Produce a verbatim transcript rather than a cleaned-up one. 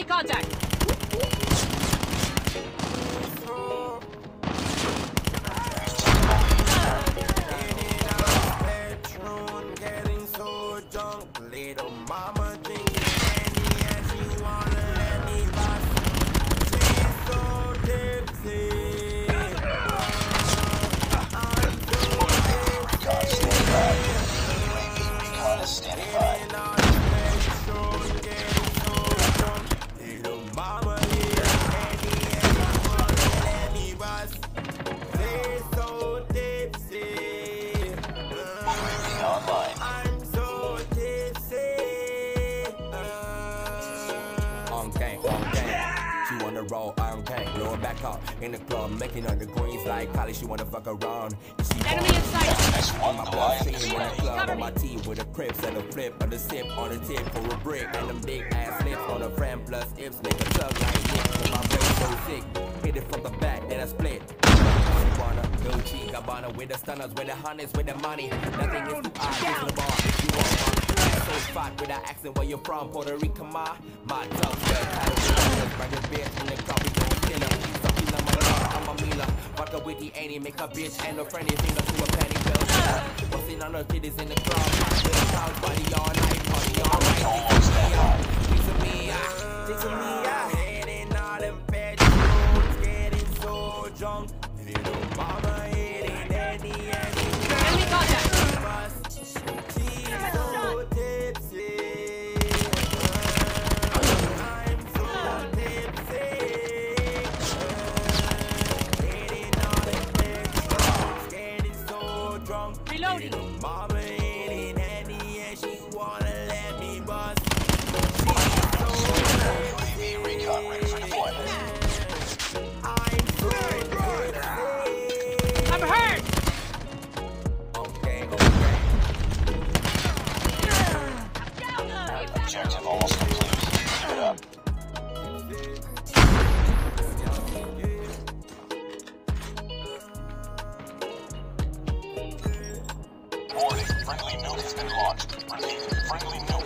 contact! Little mama drinking candy and she wanna let me bust. She's so tipsy. I'm so tipsy. Getting all this petrol, getting so drunk. Little mama drinking candy and she wanna let me bust. She's so tipsy. Online. I'm so she wanna roll, I'm gang, blow it back up in the club, making on the greens like Kylie. She wanna fuck around. She Enemy in sight! on my blood, singing in the club on my team with a crips and a flip on the sip on the tip for a brick and them big ass lips on a friend plus ips, make a tug like this. My brain so sick, hit it from the back, then I split. She wanna Gucci, Gabbana with the stunners, with the hundreds, with the money. Nothing is too obvious in the bar. You want my so spot with an accent where you're from, Puerto Rico, ma. My dog's got title, bring your bitch in the coffee, don't kill her. Something on my car, I'm a Mila. Vodka with the ain't make a bitch and no friendly finger to a penny bill. What's in on her titties in the club? With house body all night, party all night. Piece of me, ah, piece of me, ah. Hitting all them bedrooms, getting so drunk. Little mama hitting any, any. Enemy contact! Reloading. Mama eating any and she wanna let me bust. She's so crazy. Recon ready for deployment. I'm so crazy. I'm hurt! Okay, okay. Objective almost complete. Keep it up. Warning, friendly nuke has been launched. Repeat, friendly nuke.